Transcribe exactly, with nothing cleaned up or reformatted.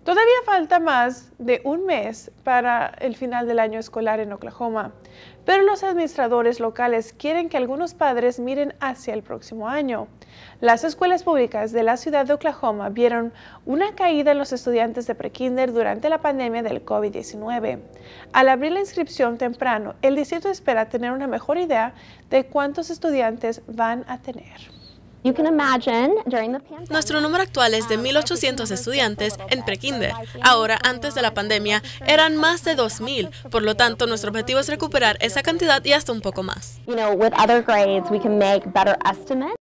Todavía falta más de un mes para el final del año escolar en Oklahoma, pero los administradores locales quieren que algunos padres miren hacia el próximo año. Las escuelas públicas de la ciudad de Oklahoma vieron una caída en los estudiantes de prekinder durante la pandemia del COVID diecinueve. Al abrir la inscripción temprano, el distrito espera tener una mejor idea de cuántos estudiantes van a tener. Nuestro número actual es de mil ochocientos estudiantes en prekinder. Ahora, antes de la pandemia, eran más de dos mil. Por lo tanto, nuestro objetivo es recuperar esa cantidad y hasta un poco más.